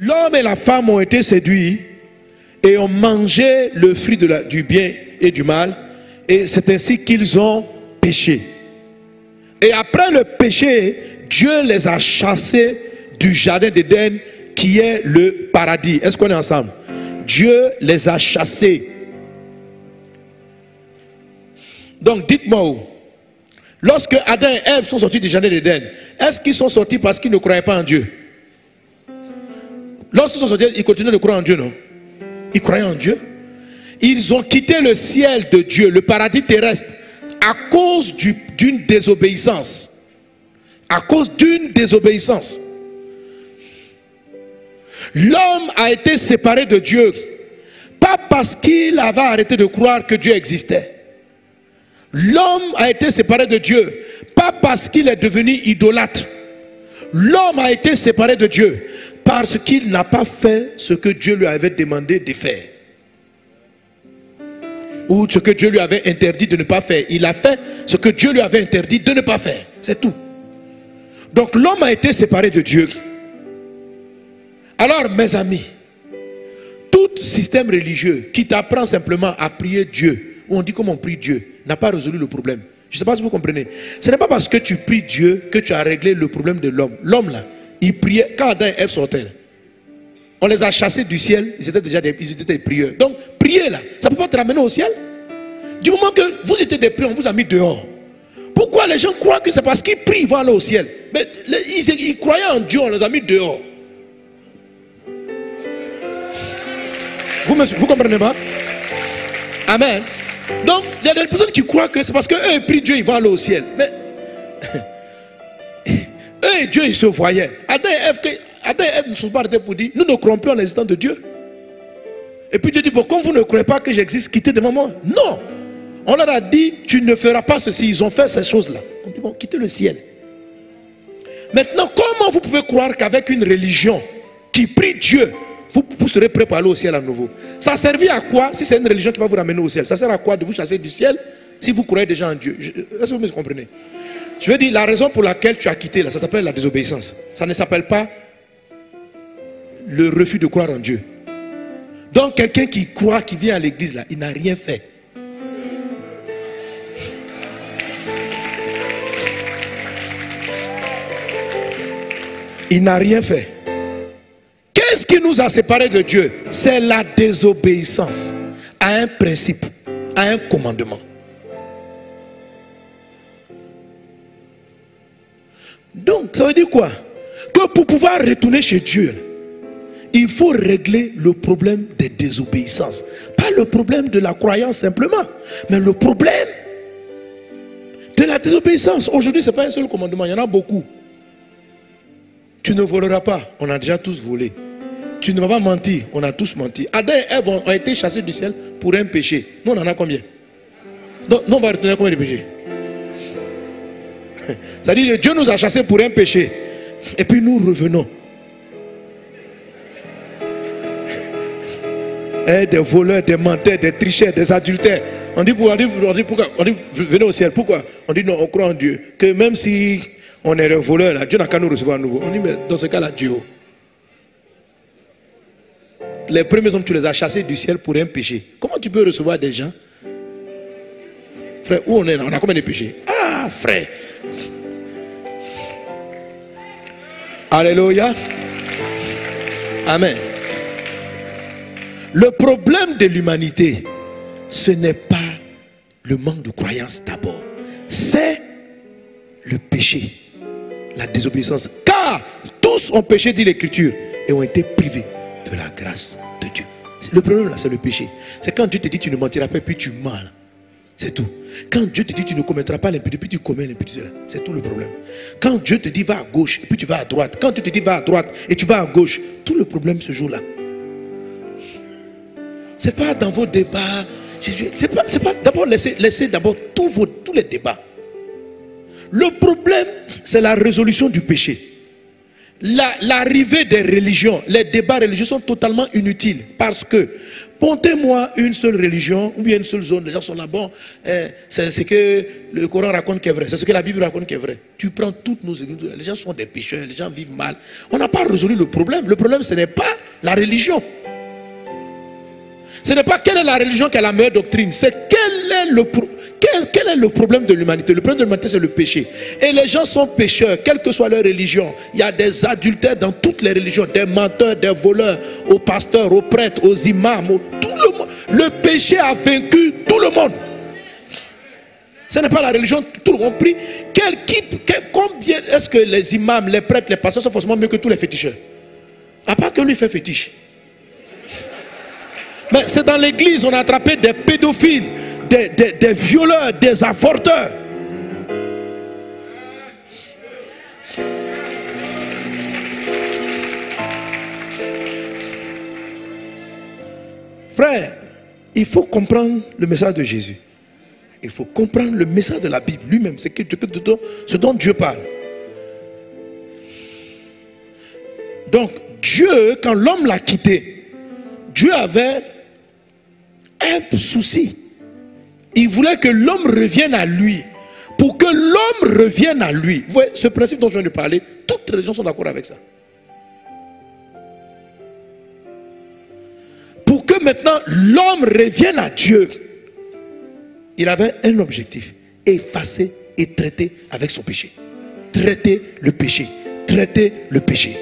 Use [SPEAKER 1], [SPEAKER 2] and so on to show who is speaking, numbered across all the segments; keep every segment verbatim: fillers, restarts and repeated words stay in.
[SPEAKER 1] L'homme et la femme ont été séduits et ont mangé le fruit de la, du bien et du mal. Et c'est ainsi qu'ils ont péché. Et après le péché, Dieu les a chassés du jardin d'Éden qui est le paradis. Est-ce qu'on est ensemble? Dieu les a chassés. Donc dites-moi où. Lorsque Adam et Ève sont sortis du jardin d'Éden, est-ce qu'ils sont sortis parce qu'ils ne croyaient pas en Dieu? Lorsqu'ils sont sortis, ils continuaient de croire en Dieu, non? Ils croyaient en Dieu. Ils ont quitté le ciel de Dieu, le paradis terrestre, à cause d'une désobéissance. À cause d'une désobéissance. L'homme a été séparé de Dieu, pas parce qu'il avait arrêté de croire que Dieu existait. L'homme a été séparé de Dieu, pas parce qu'il est devenu idolâtre. L'homme a été séparé de Dieu, parce qu'il n'a pas fait ce que Dieu lui avait demandé de faire. Ou ce que Dieu lui avait interdit de ne pas faire. Il a fait ce que Dieu lui avait interdit de ne pas faire. C'est tout. Donc l'homme a été séparé de Dieu. Alors mes amis, tout système religieux qui t'apprend simplement à prier Dieu, où on dit comment on prie Dieu, n'a pas résolu le problème. Je ne sais pas si vous comprenez. Ce n'est pas parce que tu pries Dieu que tu as réglé le problème de l'homme. L'homme là, il priait, quand Adam et Ève sortaient, on les a chassés du ciel, ils étaient déjà des, ils étaient des prieurs. Donc prier là, ça ne peut pas te ramener au ciel. Du moment que vous étiez des prieurs, on vous a mis dehors. Pourquoi les gens croient que c'est parce qu'ils prient, ils vont aller au ciel? Mais les, ils, ils croyaient en Dieu, on les a mis dehors. Vous, me, vous comprenez pas? Amen. Donc, il y a des personnes qui croient que c'est parce qu'eux ils prient Dieu, ils vont aller au ciel. Mais eux et Dieu, ils se voyaient. Adam et Ève, Adam et Ève ne sont pas arrêtés pour dire, nous ne croyons plus en l'existence de Dieu. Et puis Dieu dit, bon, comme vous ne croyez pas que j'existe, quittez devant moi. Non. On leur a dit, tu ne feras pas ceci. Ils ont fait ces choses-là. On dit, bon, quittez le ciel. Maintenant, comment vous pouvez croire qu'avec une religion qui prie Dieu, Vous, vous serez prêt pour aller au ciel à nouveau? Ça servit à quoi si c'est une religion qui va vous ramener au ciel? Ça sert à quoi de vous chasser du ciel si vous croyez déjà en Dieu? Est-ce que vous me comprenez? Je veux dire, la raison pour laquelle tu as quitté là, ça s'appelle la désobéissance. Ça ne s'appelle pas le refus de croire en Dieu. Donc quelqu'un qui croit, qui vient à l'église là, il n'a rien fait. Il n'a rien fait. Qu'est-ce qui nous a séparés de Dieu? C'est la désobéissance à un principe, à un commandement. Donc, ça veut dire quoi? Que pour pouvoir retourner chez Dieu, il faut régler le problème des désobéissances. Pas le problème de la croyance simplement, mais le problème de la désobéissance. Aujourd'hui, ce n'est pas un seul commandement, il y en a beaucoup. Tu ne voleras pas, on a déjà tous volé. Tu ne vas pas mentir, on a tous menti. Adam et Ève ont été chassés du ciel pour un péché. Nous, on en a combien? Donc, nous, on va retenir combien de péchés? C'est-à-dire que Dieu nous a chassés pour un péché. Et puis nous revenons. Et des voleurs, des menteurs, des tricheurs, des adultères. On dit, on dit, on dit pourquoi? On dit, venez au ciel. Pourquoi? On dit non, on croit en Dieu. Que même si on est des voleurs, là, Dieu n'a qu'à nous recevoir à nouveau. On dit, mais dans ce cas-là, Dieu. Les premiers hommes, tu les as chassés du ciel pour un péché. Comment tu peux recevoir des gens? Frère, où on est là? On a combien de péchés? Ah, frère. Alléluia. Amen. Le problème de l'humanité, ce n'est pas le manque de croyance d'abord. C'est le péché, la désobéissance. Car tous ont péché, dit l'Écriture, et ont été privés de la grâce de Dieu. Le problème là, c'est le péché. C'est quand Dieu te dit tu ne mentiras pas et puis tu mens. C'est tout. Quand Dieu te dit tu ne commettras pas l'impudicité, puis tu commets l'impudicité, c'est tout le problème. Quand Dieu te dit va à gauche et puis tu vas à droite. Quand Dieu te dit va à droite et tu vas à gauche, tout le problème ce jour-là. C'est pas dans vos débats. C'est pas, c'est pas d'abord laissez, laissez d'abord tous vos tous les débats. Le problème, c'est la résolution du péché. l'arrivée des religions, les débats religieux sont totalement inutiles. Parce que, montez-moi une seule religion, ou bien une seule zone, les gens sont là, bon, eh, c'est ce que le Coran raconte qui est vrai, c'est ce que la Bible raconte qui est vrai. Tu prends toutes nos églises, les gens sont des pécheurs, les gens vivent mal. On n'a pas résolu le problème. Le problème, ce n'est pas la religion. Ce n'est pas quelle est la religion qui a la meilleure doctrine, c'est quel est le problème. Quel, quel est le problème de l'humanité? Le problème de l'humanité, c'est le péché. Et les gens sont pécheurs, quelle que soit leur religion. Il y a des adultères dans toutes les religions, des menteurs, des voleurs, aux pasteurs, aux prêtres, aux imams, aux, tout le monde. Le péché a vaincu tout le monde. Ce n'est pas la religion, tout le monde prie. Quel, qui, quel, combien est-ce que les imams, les prêtres, les pasteurs sont forcément mieux que tous les féticheurs? À part que lui fait fétiche. Mais c'est dans l'église, on a attrapé des pédophiles. Des, des, des violeurs, des avorteurs. Frère, il faut comprendre le message de Jésus. Il faut comprendre le message de la Bible lui-même. C'est ce dont Dieu parle. Donc, Dieu, quand l'homme l'a quitté, Dieu avait un souci. Il voulait que l'homme revienne à lui. Pour que l'homme revienne à lui. Vous voyez, ce principe dont je viens de parler, toutes les religions sont d'accord avec ça. Pour que maintenant l'homme revienne à Dieu, il avait un objectif: effacer et traiter avec son péché. Traiter le péché. Traiter le péché.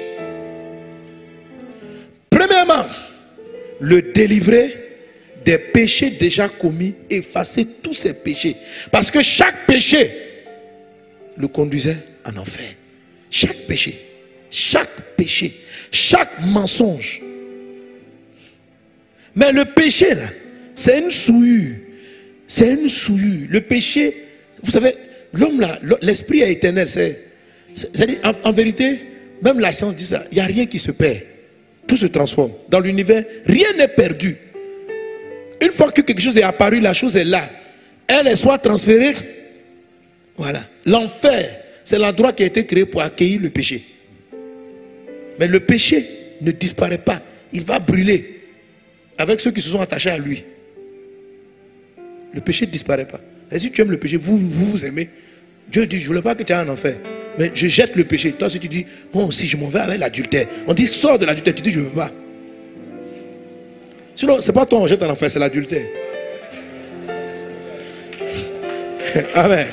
[SPEAKER 1] Premièrement, le délivrer des péchés déjà commis, effacer tous ces péchés. Parce que chaque péché le conduisait en enfer. Chaque péché, chaque péché, chaque mensonge. Mais le péché là, c'est une souillure. C'est une souillure. Le péché, vous savez, l'homme là, l'esprit est éternel. C'est, en, en vérité, même la science dit ça, il n'y a rien qui se perd. Tout se transforme. Dans l'univers, rien n'est perdu. Une fois que quelque chose est apparu, la chose est là. Elle est soit transférée. Voilà. L'enfer, c'est l'endroit qui a été créé pour accueillir le péché. Mais le péché ne disparaît pas. Il va brûler avec ceux qui se sont attachés à lui. Le péché ne disparaît pas. Et si tu aimes le péché, vous vous, vous aimez. Dieu dit, je ne voulais pas que tu aies un enfer. Mais je jette le péché. Toi, si tu dis, bon, si je m'en vais avec l'adultère. On dit, sors de l'adultère. Tu dis, je ne veux pas. Sinon, ce n'est pas toi on jette en enfer, c'est l'adultère. Amen.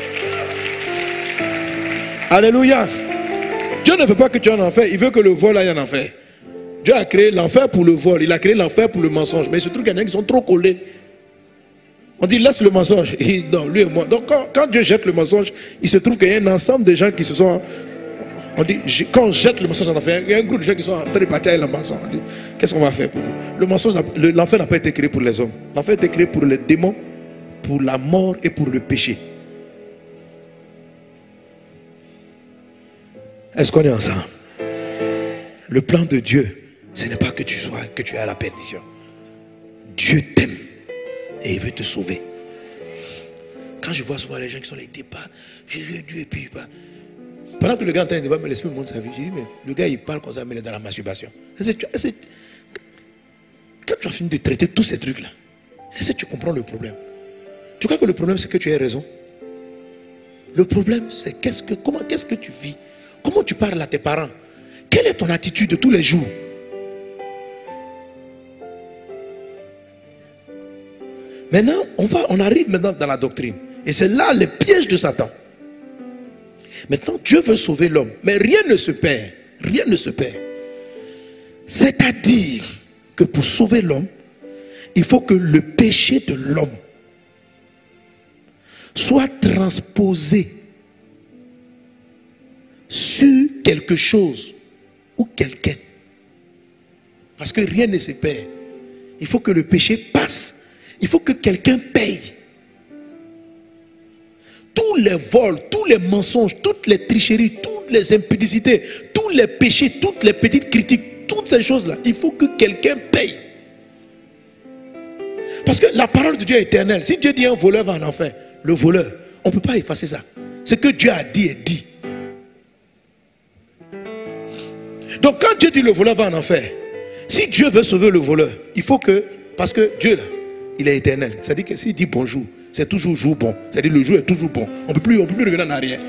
[SPEAKER 1] Alléluia. Dieu ne veut pas que tu aies en enfer, il veut que le vol aille en enfer. Dieu a créé l'enfer pour le vol, il a créé l'enfer pour le mensonge. Mais ce truc, il y en a qui sont trop collés. On dit laisse le mensonge. Et non, lui et moi. Donc quand, quand Dieu jette le mensonge, il se trouve qu'il y a un ensemble de gens qui se sont... On dit, quand on jette le mensonge en enfer, il y a un groupe de gens qui sont en train de partir avec le mensonge. On dit, qu'est-ce qu'on va faire pour vous? Le mensonge, l'enfer n'a pas été créé pour les hommes. L'enfer a été créé pour les démons, pour la mort et pour le péché. Est-ce qu'on est ensemble? Le plan de Dieu, ce n'est pas que tu sois, que tu aies la perdition. Dieu t'aime et il veut te sauver. Quand je vois souvent les gens qui sont les débats, Jésus est Dieu et puis pas. Pendant que le gars est en train de débattre, mais l'esprit me montre sa vie. Je dis, mais le gars il parle comme ça, mais il est dans la masturbation. Est-ce que tu, est-ce que, quand tu as fini de traiter tous ces trucs-là, est-ce que tu comprends le problème? Tu crois que le problème c'est que tu as raison? Le problème c'est qu'est-ce que, comment, qu'est-ce que tu vis? Comment tu parles à tes parents? Quelle est ton attitude de tous les jours? Maintenant, on, va, on arrive maintenant dans la doctrine. Et c'est là le piège de Satan. Maintenant, Dieu veut sauver l'homme. Mais rien ne se perd. Rien ne se perd. C'est-à-dire que pour sauver l'homme, il faut que le péché de l'homme soit transposé sur quelque chose ou quelqu'un. Parce que rien ne se perd. Il faut que le péché passe. Il faut que quelqu'un paye. Tous les vols, tous les mensonges, toutes les tricheries, toutes les impudicités, tous les péchés, toutes les petites critiques, toutes ces choses-là, il faut que quelqu'un paye. Parce que la parole de Dieu est éternelle. Si Dieu dit un voleur va en enfer, le voleur, on ne peut pas effacer ça. Ce que Dieu a dit est dit. Donc quand Dieu dit le voleur va en enfer, si Dieu veut sauver le voleur, il faut que, parce que Dieu là, il est éternel. C'est-à-dire que s'il dit bonjour, c'est toujours jour bon. C'est-à-dire le jour est toujours bon. On ne peut plus, on peut plus revenir en arrière.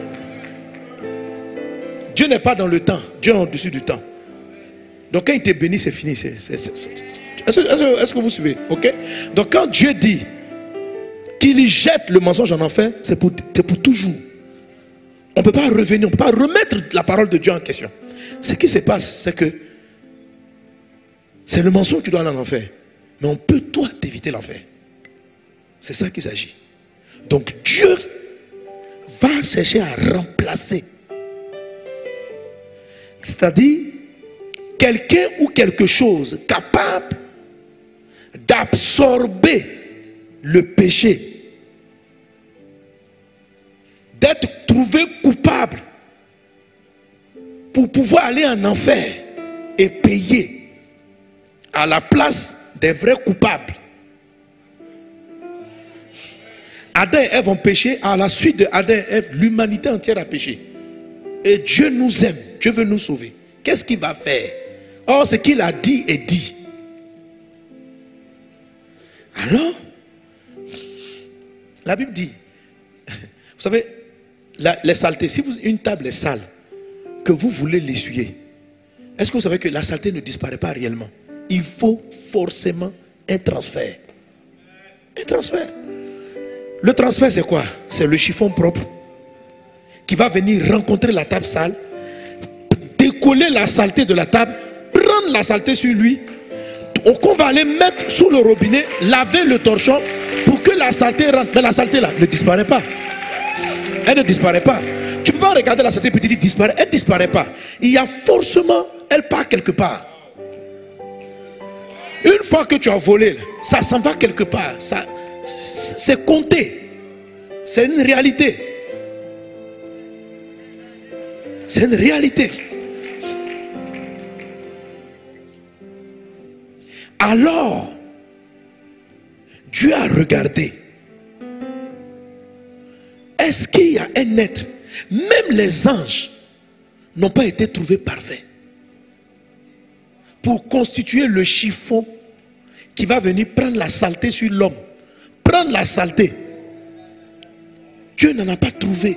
[SPEAKER 1] Dieu n'est pas dans le temps. Dieu est au-dessus du temps. Donc quand il te bénit, c'est fini. Est-ce est, est, est que vous suivez? Ok. Donc quand Dieu dit qu'il jette le mensonge en enfer, c'est pour, pour toujours. On ne peut pas revenir, on ne peut pas remettre la parole de Dieu en question. Ce qui se passe, c'est que c'est le mensonge qui doit aller en enfer. Mais on peut, toi, t'éviter l'enfer. C'est ça qu'il s'agit. Donc Dieu va chercher à remplacer. C'est-à-dire, quelqu'un ou quelque chose capable d'absorber le péché, d'être trouvé coupable pour pouvoir aller en enfer et payer à la place des vrais coupables. Adam et Ève ont péché. À la suite de Adam et Ève, l'humanité entière a péché. Et Dieu nous aime. Dieu veut nous sauver. Qu'est-ce qu'il va faire? Or, ce qu'il a dit est dit. Alors, la Bible dit, vous savez, la, les saletés, si vous, une table est sale, que vous voulez l'essuyer, est-ce que vous savez que la saleté ne disparaît pas réellement? Il faut forcément un transfert. Un transfert. Le transfert, c'est quoi? C'est le chiffon propre qui va venir rencontrer la table sale, décoller la saleté de la table, prendre la saleté sur lui, qu'on va aller mettre sous le robinet, laver le torchon pour que la saleté rentre. Mais la saleté là ne disparaît pas. Elle ne disparaît pas. Tu ne peux pas regarder la saleté et te dire disparaît. Elle ne disparaît pas. Il y a forcément, elle part quelque part. Une fois que tu as volé, ça s'en va quelque part. C'est compté. C'est une réalité. C'est une réalité. Alors, Dieu a regardé. Est-ce qu'il y a un être, même les anges n'ont pas été trouvés parfaits pour constituer le chiffon qui va venir prendre la saleté sur l'homme, prendre la saleté. Dieu n'en a pas trouvé.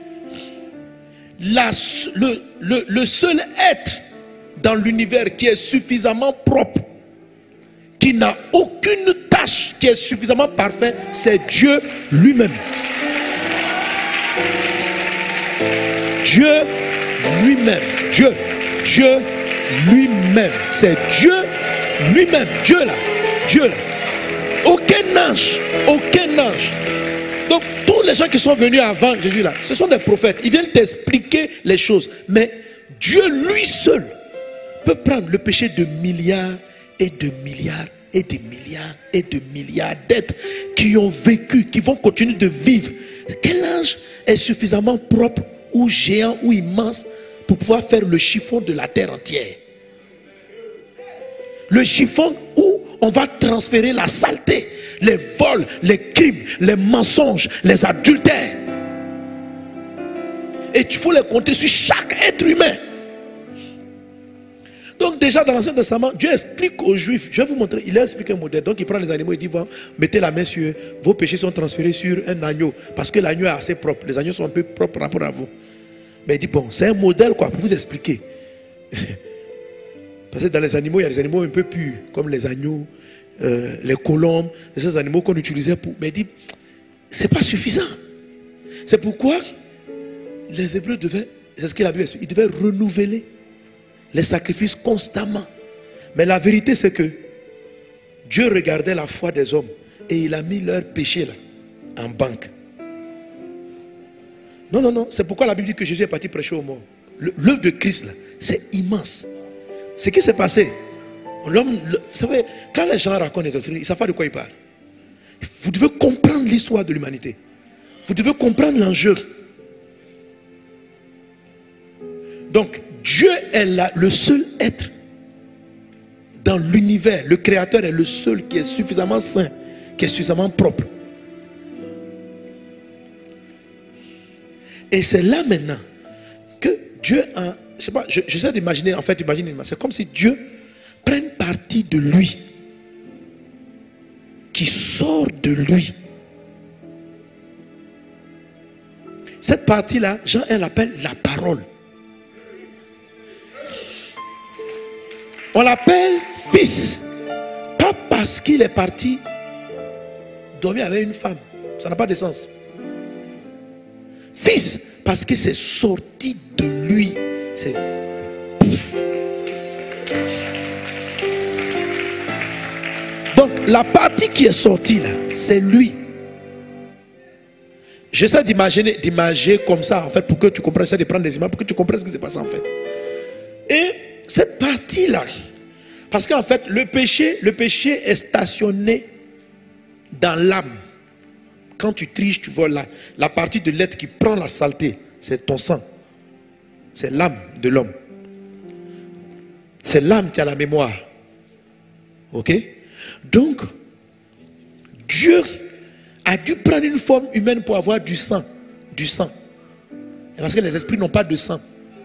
[SPEAKER 1] La, le, le, le seul être dans l'univers qui est suffisamment propre, qui n'a aucune tâche, qui est suffisamment parfait, c'est Dieu lui-même. Dieu lui-même. Dieu. Dieu lui-même. C'est Dieu lui-même. Dieu là. Dieu là. Aucun ange. Aucun ange. Donc tous les gens qui sont venus avant Jésus là, ce sont des prophètes. Ils viennent t'expliquer les choses. Mais Dieu lui seul peut prendre le péché de milliards et de milliards et de milliards et de milliards d'êtres qui ont vécu, qui vont continuer de vivre. Quel ange est suffisamment propre ou géant ou immense pour pouvoir faire le chiffon de la terre entière? Le chiffon où on va transférer la saleté, les vols, les crimes, les mensonges, les adultères. Et il faut les compter sur chaque être humain. Donc déjà dans l'Ancien Testament, Dieu explique aux Juifs, je vais vous montrer, il a expliqué un modèle. Donc il prend les animaux et dit, mettez la main sur eux, vos péchés sont transférés sur un agneau, parce que l'agneau est assez propre, les agneaux sont un peu propres par rapport à vous. Mais il dit, bon, c'est un modèle quoi, pour vous expliquer. Parce que dans les animaux, il y a des animaux un peu purs, comme les agneaux, euh, les colombes, ces animaux qu'on utilisait pour... Mais il dit, c'est pas suffisant. C'est pourquoi les Hébreux devaient, c'est ce que la Bible explique, ils devaient renouveler les sacrifices constamment. Mais la vérité c'est que Dieu regardait la foi des hommes et il a mis leur péché là en banque. Non, non, non, c'est pourquoi la Bible dit que Jésus est parti prêcher aux morts. L'œuvre de Christ là, c'est immense. Ce qui s'est passé, l'homme, vous savez, quand les gens racontent des doctrines, ils ne savent pas de quoi ils parlent. Vous devez comprendre l'histoire de l'humanité. Vous devez comprendre l'enjeu. Donc, Dieu est là, le seul être dans l'univers. Le Créateur est le seul qui est suffisamment saint, qui est suffisamment propre. Et c'est là maintenant que Dieu a je sais pas, je- j'essaie d'imaginer, en fait, imaginer, c'est comme si Dieu prenne partie de lui, qui sort de lui. Cette partie-là, Jean, elle l'appelle la parole. On l'appelle fils. Pas parce qu'il est parti dormir avec une femme. Ça n'a pas de sens. Fils, parce que c'est sorti de lui. C'est pouf. Donc la partie qui est sortie là, c'est lui. J'essaie d'imaginer, d'imaginer comme ça en fait pour que tu comprennes, j'essaie de prendre des images pour que tu comprennes ce qui s'est passé en fait. Et cette partie là, parce qu'en fait le péché, le péché est stationné dans l'âme. Quand tu triches, tu vois la, la partie de l'être qui prend la saleté, c'est ton sang. C'est l'âme de l'homme. C'est l'âme qui a la mémoire. Ok? Donc, Dieu a dû prendre une forme humaine pour avoir du sang. Du sang. Parce que les esprits n'ont pas de sang.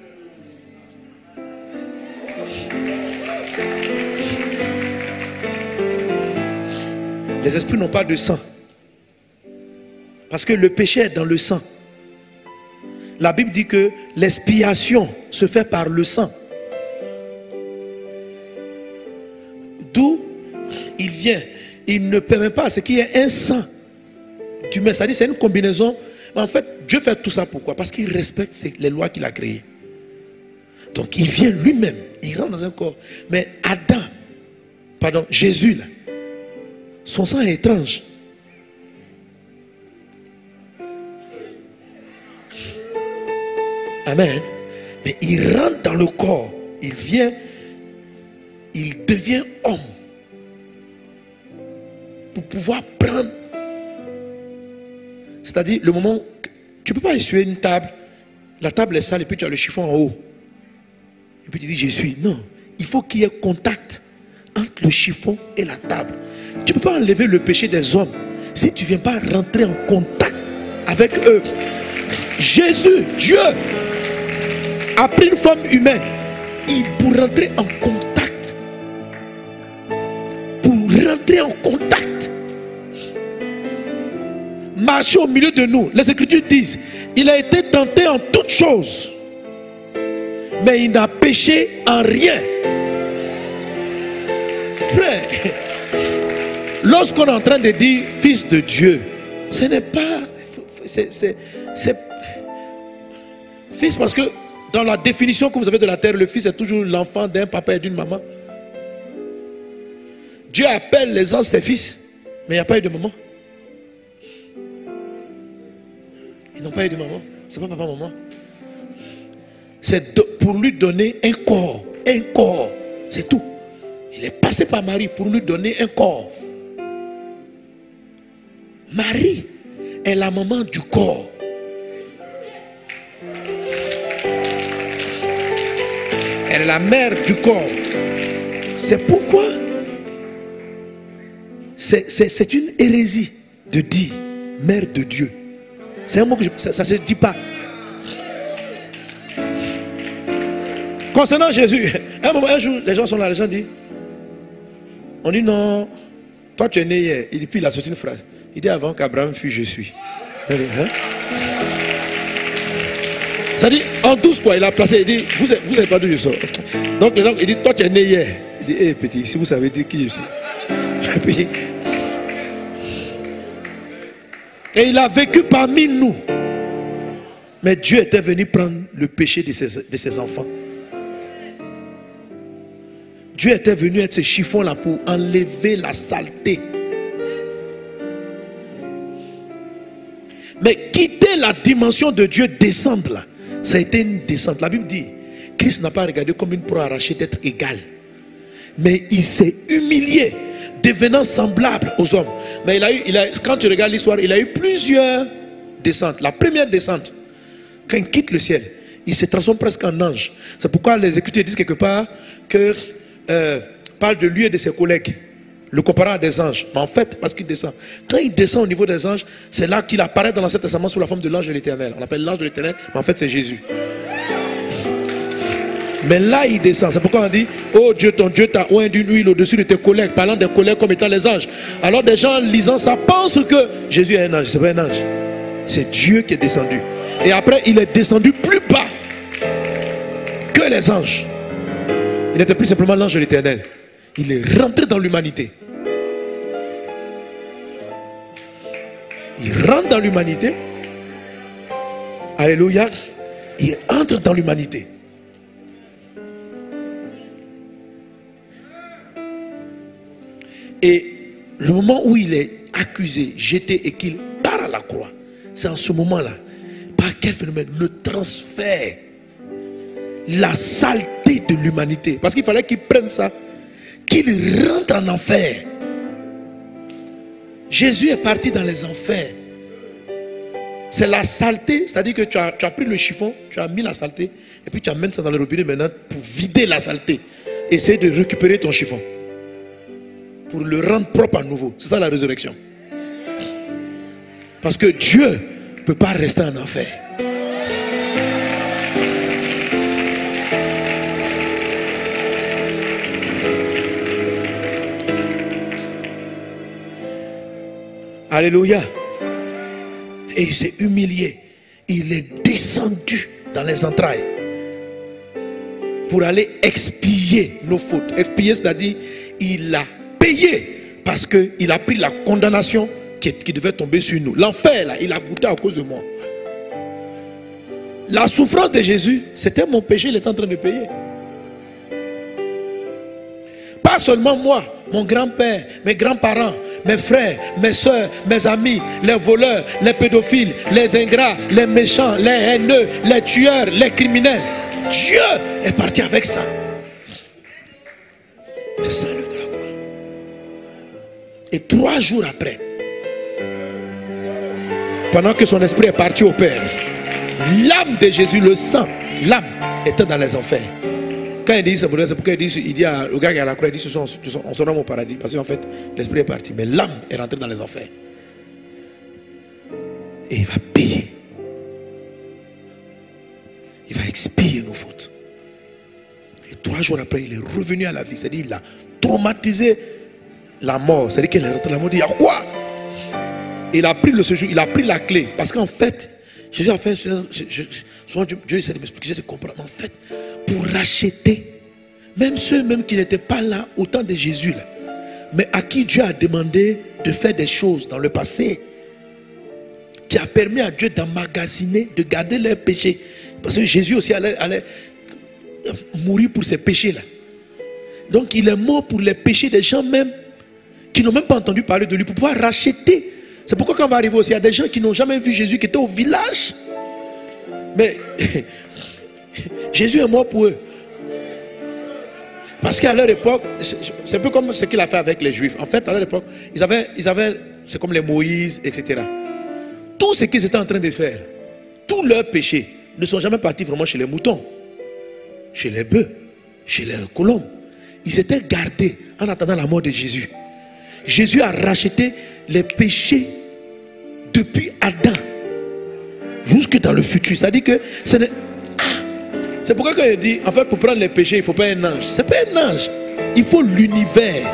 [SPEAKER 1] Les esprits n'ont pas de sang. Parce que le péché est dans le sang. La Bible dit que l'expiation se fait par le sang. D'où il vient. Il ne permet pas à ce qu'il y ait un sang d'humain. C'est-à-dire c'est une combinaison. Mais en fait, Dieu fait tout ça pourquoi? Parce qu'il respecte les lois qu'il a créées. Donc il vient lui-même. Il rentre dans un corps. Mais Adam, pardon, Jésus là, son sang est étrange. Amen. Mais il rentre dans le corps. Il vient. Il devient homme. Pour pouvoir prendre. C'est-à-dire le moment. Tu ne peux pas essuyer une table. La table est sale et puis tu as le chiffon en haut. Et puis tu dis je suis. Non. Il faut qu'il y ait contact entre le chiffon et la table. Tu ne peux pas enlever le péché des hommes si tu ne viens pas rentrer en contact avec eux. Jésus, Dieu, a pris une forme humaine. Il, pour rentrer en contact. Pour rentrer en contact. Marcher au milieu de nous. Les Écritures disent, il a été tenté en toutes choses. Mais il n'a péché en rien. Frère, lorsqu'on est en train de dire fils de Dieu, ce n'est pas... C'est fils parce que dans la définition que vous avez de la terre, le fils est toujours l'enfant d'un papa et d'une maman. Dieu appelle les anges ses fils, mais il n'y a pas eu de maman. Ils n'ont pas eu de maman. C'est pas papa, maman. C'est pour lui donner un corps. Un corps. C'est tout. Il est passé par Marie pour lui donner un corps. Marie est la maman du corps. Elle est la mère du corps. C'est pourquoi c'est une hérésie de dire mère de Dieu. C'est un mot que je, ça ne se dit pas. Concernant Jésus, un, moment, un jour, les gens sont là, les gens disent, on dit non, toi tu es né hier. Et puis il a sorti une phrase. Il dit avant qu'Abraham fût, je suis. Hein? Ça dit, en douce quoi, il a placé, il dit, vous vous savez pas d'où je sors. Donc les gens, il dit, toi tu es né hier. Il dit, hé hey, petit, si vous savez dire qui je suis. Et puis, et il a vécu parmi nous. Mais Dieu était venu prendre le péché de ses, de ses enfants. Dieu était venu être ce chiffon-là pour enlever la saleté. Mais quitter la dimension de Dieu, descendre là, ça a été une descente. La Bible dit, Christ n'a pas regardé comme une proie arrachée d'être égal. Mais il s'est humilié, devenant semblable aux hommes. Mais il a eu, il a, quand tu regardes l'histoire, il a eu plusieurs descentes. La première descente, quand il quitte le ciel, il se transforme presque en ange. C'est pourquoi les Écritures disent quelque part que euh, parle de lui et de ses collègues, le comparant à des anges. Mais en fait, parce qu'il descend. Quand il descend au niveau des anges, c'est là qu'il apparaît dans l'Ancien Testament sous la forme de l'ange de l'Éternel. On l'appelle l'ange de l'Éternel, mais en fait c'est Jésus. Mais là, il descend. C'est pourquoi on dit, oh Dieu, ton Dieu t'a oint d'une huile au-dessus de tes collègues, parlant des collègues comme étant les anges. Alors des gens lisant ça pensent que Jésus est un ange. C'est pas un ange. C'est Dieu qui est descendu. Et après, il est descendu plus bas que les anges. Il n'était plus simplement l'ange de l'Éternel. Il est rentré dans l'humanité. Il rentre dans l'humanité. Alléluia. Il entre dans l'humanité. Et le moment où il est accusé, jeté et qu'il part à la croix, c'est en ce moment-là, par quel phénomène? Le transfert, la saleté de l'humanité. Parce qu'il fallait qu'il prenne ça, qu'il rentre en enfer. Jésus est parti dans les enfers. C'est la saleté, c'est-à-dire que tu as, tu as pris le chiffon, tu as mis la saleté, et puis tu amènes ça dans le robinet maintenant pour vider la saleté. Essaye de récupérer ton chiffon pour le rendre propre à nouveau. C'est ça la résurrection. Parce que Dieu ne peut pas rester en enfer. Alléluia. Et il s'est humilié. Il est descendu dans les entrailles pour aller expier nos fautes. Expier, c'est-à-dire il a payé parce qu'il a pris la condamnation qui, qui devait tomber sur nous. L'enfer, là, il a goûté à cause de moi. La souffrance de Jésus, c'était mon péché, il était en train de payer. Pas seulement moi, mon grand-père, mes grands-parents, mes frères, mes soeurs, mes amis, les voleurs, les pédophiles, les ingrats, les méchants, les haineux, les tueurs, les criminels. Dieu est parti avec ça. C'est ça l'œuvre de la croix. Et trois jours après, pendant que son esprit est parti au Père, l'âme de Jésus, le sang, l'âme était dans les enfers. Quand il dit ça, c'est pourquoi il dit, il dit à, au gars qui est à la croix, il dit on se rend au paradis. Parce qu'en fait, l'esprit est parti. Mais l'âme est rentrée dans les enfers. Et il va payer. Il va expier nos fautes. Et trois jours après, il est revenu à la vie. C'est-à-dire il a traumatisé la mort. C'est-à-dire qu'il est rentré dans la mort. Il dit, il y a quoi? Il a pris le séjour, il a pris la clé. Parce qu'en fait, Jésus a fait, je, je, je, souvent Dieu, Dieu essaie de m'expliquer, de comprendre. En fait, pour racheter, même ceux même qui n'étaient pas là au temps de Jésus, là, mais à qui Dieu a demandé de faire des choses dans le passé, qui a permis à Dieu d'emmagasiner, de garder leurs péchés. Parce que Jésus aussi allait, allait mourir pour ses péchés-là. Donc il est mort pour les péchés des gens même qui n'ont même pas entendu parler de lui, pour pouvoir racheter. C'est pourquoi quand on va arriver aussi, il y a des gens qui n'ont jamais vu Jésus, qui étaient au village. Mais Jésus est mort pour eux. Parce qu'à leur époque, c'est un peu comme ce qu'il a fait avec les Juifs. En fait, à leur époque, ils avaient, ils avaient c'est comme les Moïse, et cetera. Tout ce qu'ils étaient en train de faire, tous leurs péchés, ne sont jamais partis vraiment chez les moutons, chez les bœufs, chez les colombes. Ils s'étaient gardés en attendant la mort de Jésus. Jésus a racheté les péchés depuis Adam jusque dans le futur. C'est-à-dire que c'est c'est pourquoi quand il dit, en fait, pour prendre les péchés, il ne faut pas un ange. Ce n'est pas un ange. Il faut l'univers.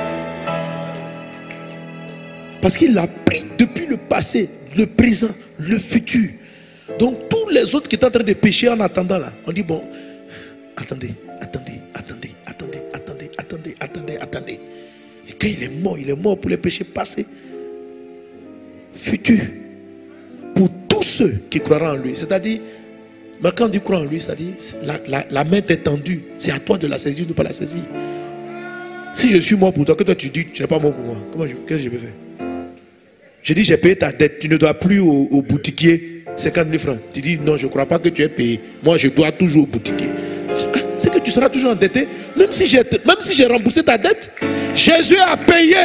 [SPEAKER 1] Parce qu'il l'a pris depuis le passé, le présent, le futur. Donc tous les autres qui étaient en train de pécher en attendant là, on dit bon, attendez, attendez, attendez, attendez, attendez, attendez, attendez, attendez. Et quand il est mort, il est mort pour les péchés passés, futurs, pour tous ceux qui croiront en lui. C'est-à-dire, mais quand tu crois en lui, c'est-à-dire, la, la, la main t'est tendue, c'est à toi de la saisir ou de ne pas la saisir. Si je suis mort pour toi, que toi tu dis tu n'es pas mort pour moi, comment je, qu'est-ce que je peux faire? Je dis j'ai payé ta dette, tu ne dois plus au, au boutiquier cinquante mille francs. Tu dis non, je ne crois pas que tu aies payé. Moi je dois toujours au boutiquier. C'est que tu seras toujours endetté. Même si j'ai même si j'ai remboursé ta dette, Jésus a payé.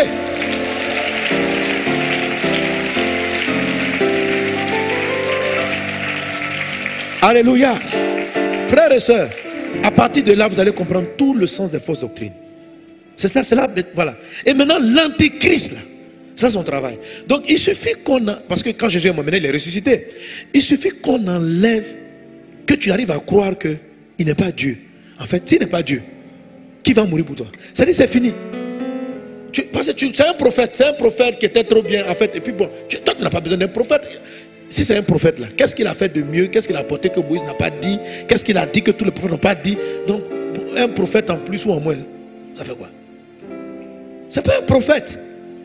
[SPEAKER 1] Alléluia. Frères et sœurs, à partir de là, vous allez comprendre tout le sens des fausses doctrines. C'est ça, c'est là, voilà. Et maintenant, l'antéchrist, là, c'est son travail. Donc, il suffit qu'on a, parce que quand Jésus est mort, il est ressuscité. Il suffit qu'on enlève, que tu arrives à croire qu'il n'est pas Dieu. En fait, s'il n'est pas Dieu, qui va mourir pour toi? C'est-à-dire c'est fini. Tu, parce que tu, c'est un prophète, c'est un prophète qui était trop bien en fait. Et puis bon, tu, toi tu n'as pas besoin d'un prophète. Si c'est un prophète là, qu'est-ce qu'il a fait de mieux? Qu'est-ce qu'il a apporté que Moïse n'a pas dit? Qu'est-ce qu'il a dit que tous les prophètes n'ont pas dit? Donc un prophète en plus ou en moins, ça fait quoi? C'est pas un prophète.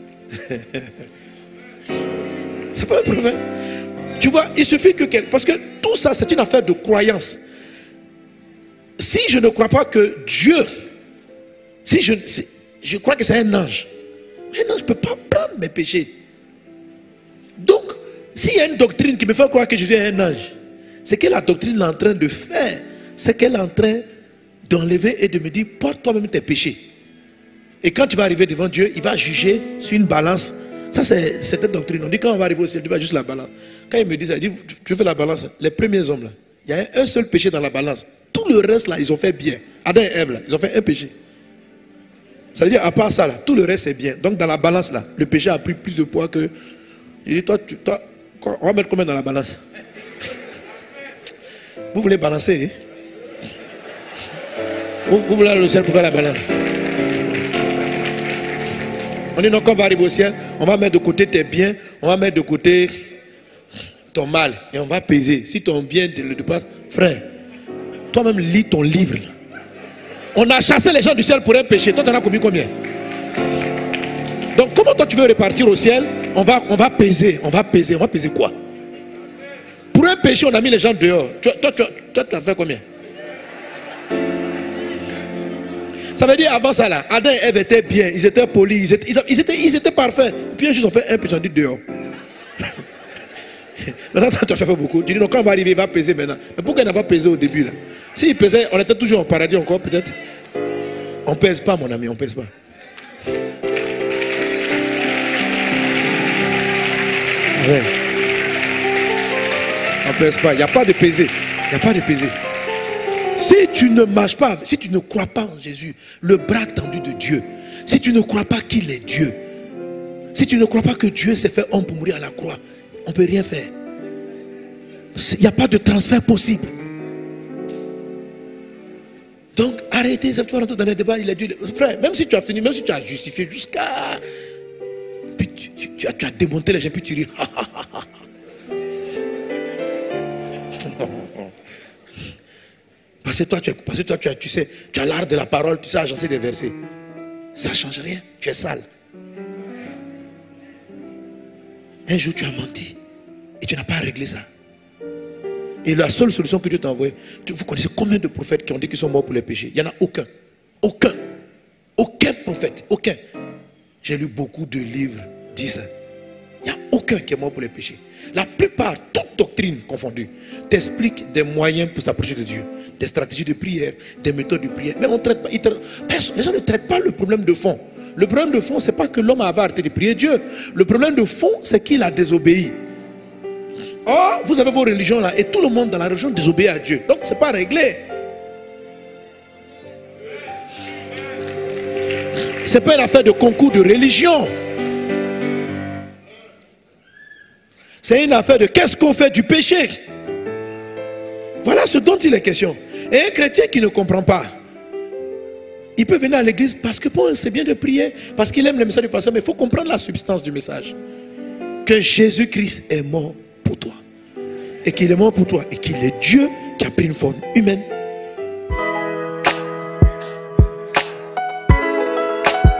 [SPEAKER 1] C'est pas un prophète. Tu vois, il suffit que quelqu'un... Parce que tout ça, c'est une affaire de croyance. Si je ne crois pas que Dieu... Si je, si, je crois que c'est un ange. Un ange ne peut pas prendre mes péchés. Donc, s'il y a une doctrine qui me fait croire que Jésus est un ange, c'est que la doctrine est en train de faire, c'est qu'elle est en train d'enlever et de me dire, porte toi-même tes péchés. Et quand tu vas arriver devant Dieu, il va juger sur une balance. Ça, c'est cette doctrine. On dit quand on va arriver au ciel, tu vas juste la balance. Quand il me dit ça, il dit, tu fais la balance. Les premiers hommes, là, il y a un seul péché dans la balance. Tout le reste, là, ils ont fait bien. Adam et Ève, là, ils ont fait un péché. Ça veut dire, à part ça, là, tout le reste est bien. Donc, dans la balance, là, le péché a pris plus de poids que... Il dit, toi, tu, toi on va mettre combien dans la balance? Vous voulez balancer, hein? vous, vous voulez aller au ciel pour faire la balance? On dit, non, quand on va arriver au ciel, on va mettre de côté tes biens, on va mettre de côté ton mal, et on va peser. Si ton bien le dépasse, frère, toi-même lis ton livre. On a chassé les gens du ciel pour un péché. Toi, tu en as commis combien? Donc, comment toi tu veux repartir au ciel? On va, on va peser, on va peser, on va peser quoi? Pour un péché, on a mis les gens dehors. Toi, toi, toi, toi tu as fait combien? Ça veut dire, avant ça là, Adam et Ève étaient bien, ils étaient polis, ils étaient, ils étaient, ils étaient parfaits. Et puis, ils ont fait un péché, on dit dehors. Maintenant, tu as fait beaucoup. Tu dis, non, quand on va arriver, il va peser maintenant. Mais pourquoi il n'a pas pesé au début là? S'il pesait, on était toujours en paradis encore, peut-être. On ne pèse pas, mon ami, on ne pèse pas. Ouais. On ne pèse pas. Il n'y a pas de peser. Il n'y a pas de peser. Si tu ne marches pas, si tu ne crois pas en Jésus, le bras tendu de Dieu, si tu ne crois pas qu'il est Dieu, si tu ne crois pas que Dieu s'est fait homme pour mourir à la croix, on ne peut rien faire. Il n'y a pas de transfert possible. Donc arrêtez, ça tu vas rentrer dans les débats, il a dit, frère, même si tu as fini, même si tu as justifié jusqu'à... Puis tu, tu, tu, as, tu as démonté les gens, puis tu ris. Parce que toi, tu, parce que toi tu, as, tu sais, tu as l'art de la parole, tu sais agencer des versets. Ça ne change rien, tu es sale. Un jour, tu as menti et tu n'as pas réglé ça. Et la seule solution que Dieu t'a envoyée, vous connaissez combien de prophètes qui ont dit qu'ils sont morts pour les péchés? Il n'y en a aucun. Aucun. Aucun prophète. Aucun. J'ai lu beaucoup de livres, disent ça. Il n'y a aucun qui est mort pour les péchés. La plupart, toute doctrine confondue, t'explique des moyens pour s'approcher de Dieu. Des stratégies de prière, des méthodes de prière. Mais on traite pas, les gens ne traitent pas le problème de fond. Le problème de fond, ce n'est pas que l'homme avait arrêté de prier Dieu. Le problème de fond, c'est qu'il a désobéi. Or, vous avez vos religions là, et tout le monde dans la religion désobéit à Dieu. Donc, ce n'est pas réglé. Ce n'est pas une affaire de concours de religion. C'est une affaire de qu'est-ce qu'on fait du péché. Voilà ce dont il est question. Et un chrétien qui ne comprend pas, il peut venir à l'église parce que bon, c'est bien de prier, parce qu'il aime le message du pasteur, mais il faut comprendre la substance du message. Que Jésus-Christ est mort pour toi. Et qu'il est mort pour toi. Et qu'il est Dieu qui a pris une forme humaine